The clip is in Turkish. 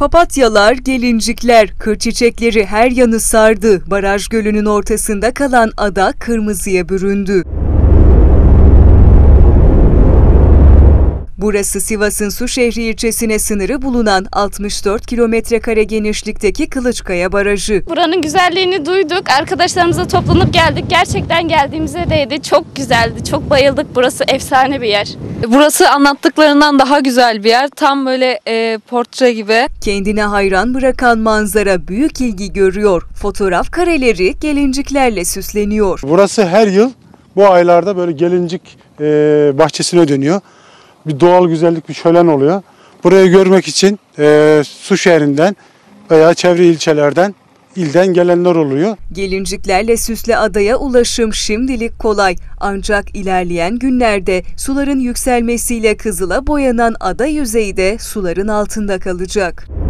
Papatyalar, gelincikler, kır çiçekleri her yanı sardı. Baraj gölünün ortasında kalan ada kırmızıya büründü. Burası Sivas'ın Suşehri ilçesine sınırı bulunan 64 kilometre genişlikteki Kılıçkaya Barajı. Buranın güzelliğini duyduk. Arkadaşlarımızla toplanıp geldik. Gerçekten geldiğimize değdi. Çok güzeldi. Çok bayıldık. Burası efsane bir yer. Burası anlattıklarından daha güzel bir yer. Tam böyle portre gibi. Kendine hayran bırakan manzara büyük ilgi görüyor. Fotoğraf kareleri gelinciklerle süsleniyor. Burası her yıl bu aylarda böyle gelincik bahçesine dönüyor. Bir doğal güzellik, bir şölen oluyor. Burayı görmek için Suşehri'nden veya çevre ilçelerden, ilden gelenler oluyor. Gelinciklerle süslü adaya ulaşım şimdilik kolay. Ancak ilerleyen günlerde suların yükselmesiyle kızıla boyanan ada yüzeyi de suların altında kalacak.